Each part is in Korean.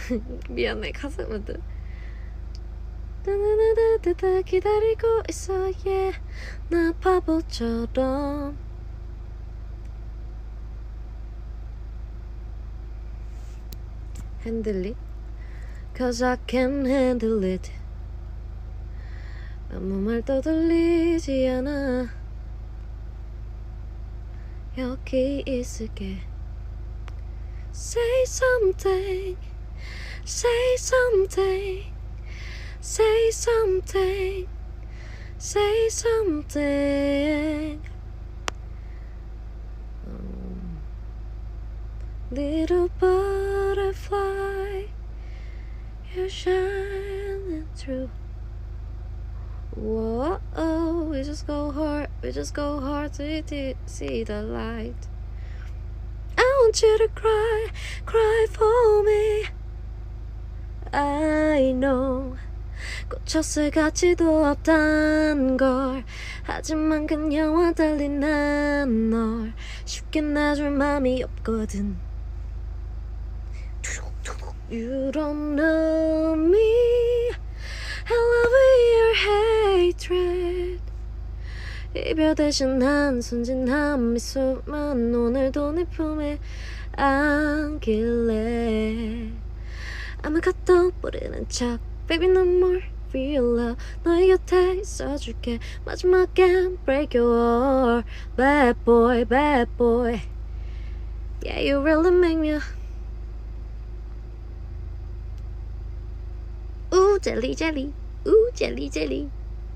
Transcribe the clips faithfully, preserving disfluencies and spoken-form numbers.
미안해, 가슴을 들. 따다다다다 기다리고 있어, yeah. 나 바보처럼. Handle it, cause I can handle it. 아무 말도 들리지 않아. 여기 있을게. Say something, say something, say something, say something. um, Little butterfly, you're shining through. Whoa, oh, we just go hard, we just go hard to, to see the light. I want you to cry, cry for me. I know 꽂혔을 가치도 없단 걸. 하지만 그녀와 달리 난 널 쉽게 놔줄 맘이 없거든. You don't know me, I love your hatred. 이별 대신 한 순진한 미소만 오늘도 내 품에 안길래. 아무것도 모르는 척 Baby no more real love. 너의 곁에 있어줄게. 마지막엔 break your heart. Bad boy, bad boy. Yeah, you really make me. Ooh, jelly, jelly. Ooh, jelly, jelly.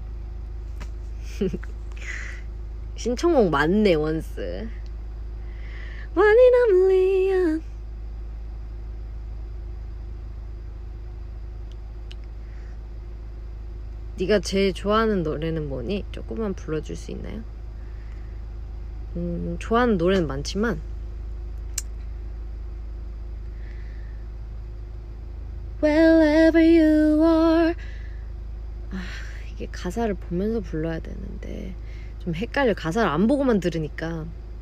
신청곡 많네, 원스. One in a million. 네가 제일 좋아하는 노래는 뭐니? 조금만 불러줄 수 있나요? 음, 좋아하는 노래는 많지만 Wherever you are. 아, 이게 가사를 보면서 불러야 되는데 좀 헷갈려. 가사를 안 보고만 들으니까.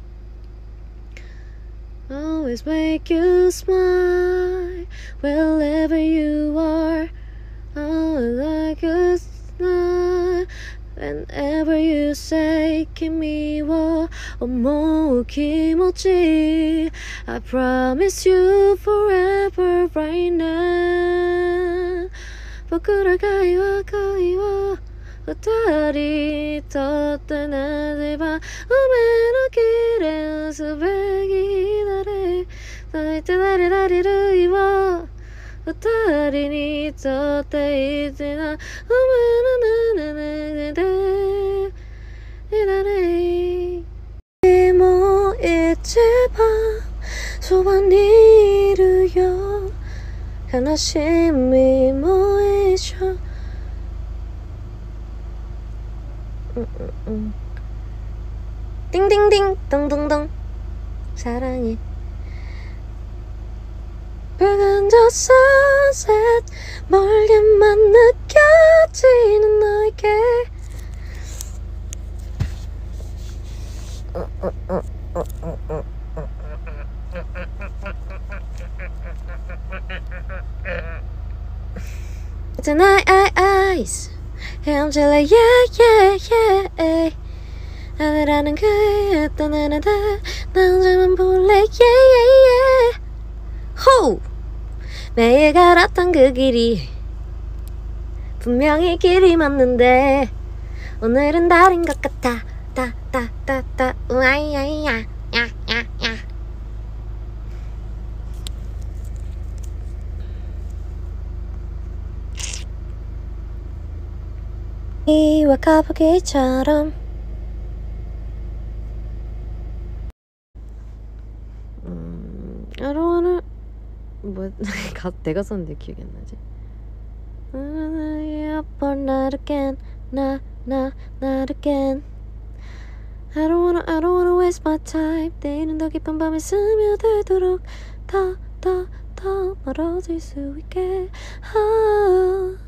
Always make you smile wherever you are. Always like a smile whenever you say kimi wa omou kimochi. I promise you forever right now. 僕らが岩恋を二人とってなれば運命の綺麗すべき誰泣いてられられるよ二人にとっていてな運命のねねねねねねもう一番そばにいるよ悲しみも一緒응응응 띵띵띵 덩덩덩 사랑해 붉은 저 sunset 멀게만 느껴지는 너에게 Tonight I eyes 헤엄칠래 yeah yeah yeah 하늘하는 그의 떠나는데 나 혼자만 볼래 yeah yeah yeah 호! 매일 걸었던 그 길이 분명히 길이 맞는데 오늘은 다른 것 같아 따 따 따 따 우아이야이야 야야야 이와 거북이처럼 음, I don't wanna 뭐 가, 내가 썼는데 기억이 안 나지? But not again, not, not, not again. I don't wanna, I don't wanna waste my time. 내일은 더 깊은 밤에 스며들도록 더, 더, 더 멀어질 수 있게. Oh.